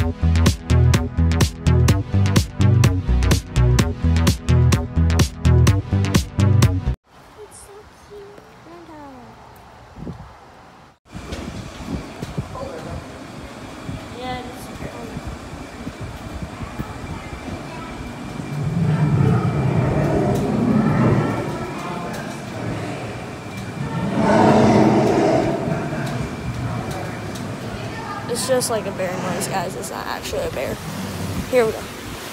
It's just like a bear noise, guys. It's not actually a bear. Here we go.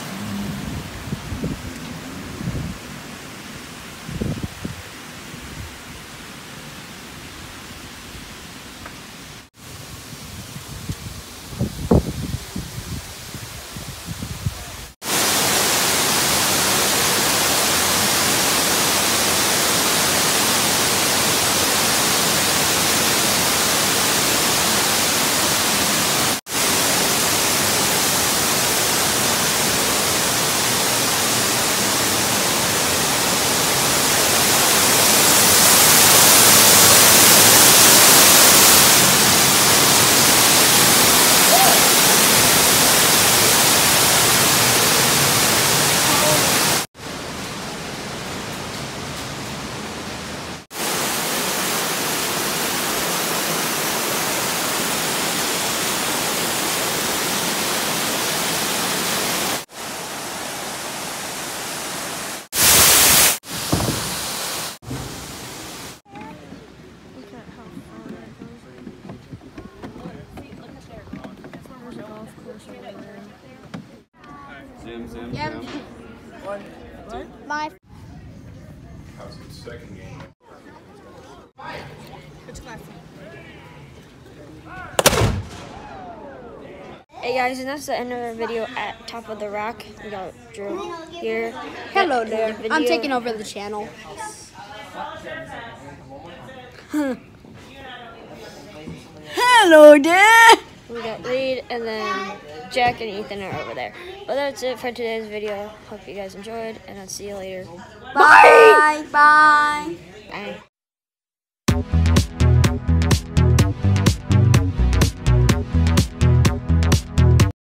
Zoom. Yep. One. What? My. How's the second game? Which class? Hey guys, and that's the end of our video at Top of the Rock. We got Drew here. Hello In the there. video. I'm taking over the channel. Hello there. We got Reed, and then Jack and Ethan are over there. But that's it for today's video. Hope you guys enjoyed, and I'll see you later. Bye. Bye.